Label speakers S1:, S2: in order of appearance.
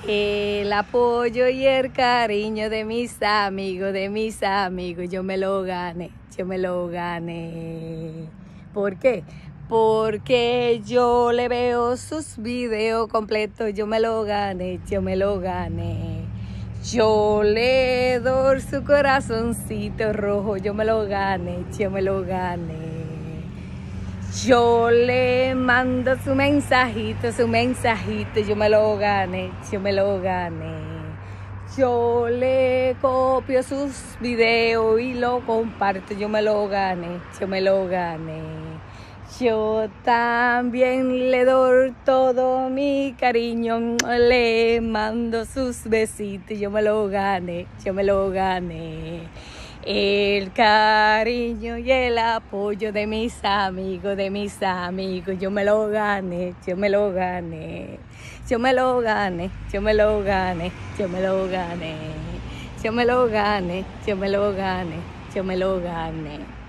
S1: El apoyo y el cariño de mis amigos, yo me lo gané, yo me lo gané. ¿Por qué? Porque yo le veo sus videos completos, yo me lo gané, yo me lo gané. Yo le doy su corazoncito rojo, yo me lo gané, yo me lo gané. Yo le mando su mensajito, yo me lo gané, yo me lo gané. Yo le copio sus videos y lo comparto, yo me lo gané, yo me lo gané. Yo también le doy todo mi cariño, le mando sus besitos, yo me lo gané, yo me lo gané. El cariño y el apoyo de mis amigos, yo me lo gané, yo me lo gané. Yo me lo gané, yo me lo gané, yo me lo gané. Yo me lo gané, yo me lo gané, yo me lo gané.